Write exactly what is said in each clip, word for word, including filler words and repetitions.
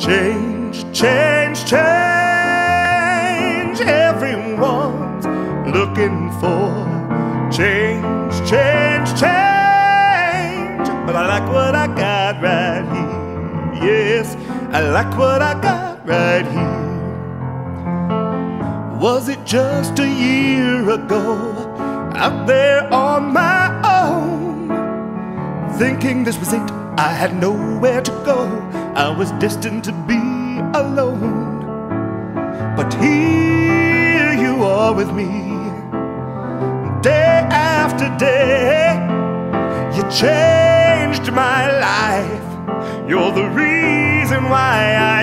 Change, change, change. Everyone's looking for change, change, change. But I like what I got right here. Yes, I like what I got right here. Was it just a year ago, out there on my own, thinking this was it, I had nowhere to go, I was destined to be alone. But here you are with me, day after day. You changed my life. You're the reason why I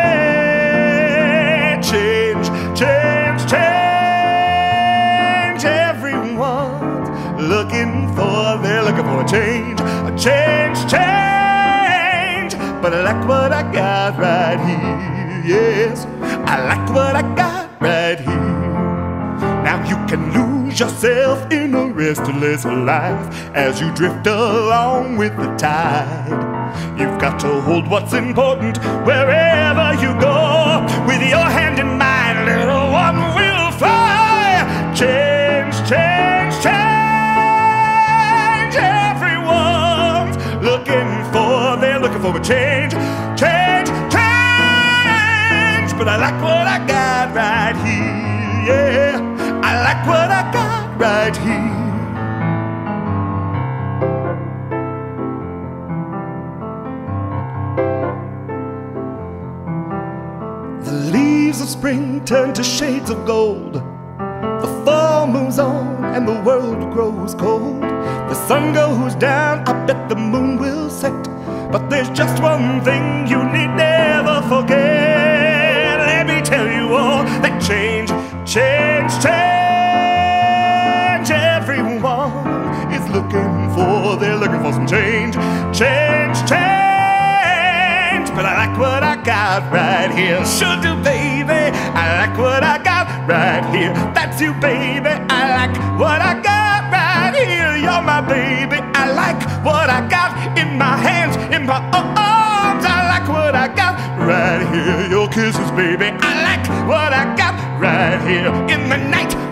say change, change, change. Everyone's looking for, they're looking for a change, a change, change. But I like what I got right here, yes, I like what I got right here. Now you can lose yourself in a restless life as you drift along with the tide. You've got to hold what's important wherever you go. With your hand in mine, little one will fly. Change, change, change. Everyone's looking for, they're looking for a change, change, change. But I like what I got right here, yeah, I like what I got right here. The leaves of spring turn to shades of gold. The fall moves on and the world grows cold. The sun goes down, I bet the moon will set. But there's just one thing you need never forget. Let me tell you all that change, change, change. Everyone is looking for, they're looking for some change, change, change. But I like what I got right here. Sure do, baby, I like what I got right here. That's you, baby, I like what I got right here. You're my baby, I like what I got in my hands, in my arms. I like what I got right here. Your kisses, baby, I like what I got right here. In the night,